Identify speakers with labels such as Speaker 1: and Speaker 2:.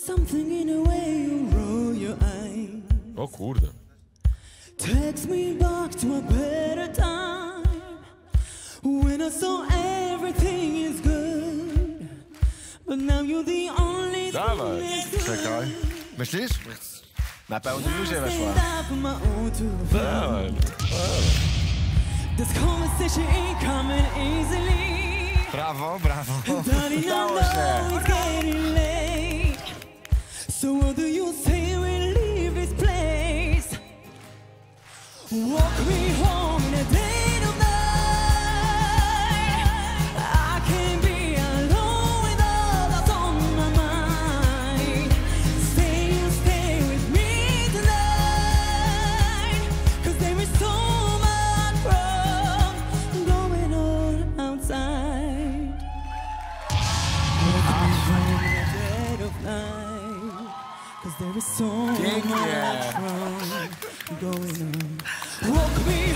Speaker 1: Something in the way you roll your eyes.
Speaker 2: O kurde.
Speaker 1: Takes me back to a better time when I saw everything is good, but now you're the only
Speaker 2: Dawaj.
Speaker 1: thing that's good.
Speaker 3: Czekaj. Myślisz? Na pełnym luzie weszła.
Speaker 2: Dawaj.
Speaker 1: This conversation ain't coming easily.
Speaker 3: Brawo, brawo.
Speaker 1: Darling, I
Speaker 3: Udało
Speaker 1: know
Speaker 3: się.
Speaker 1: it's getting late. So what do you say we leave this place? Walk me home in a dead of night. I can't be alone with all that's on my mind. Say you stay with me tonight, 'cause there is so much wrong going on outside. Walk me home in a dead of night, 'cause there is so much wrong going on. Walk me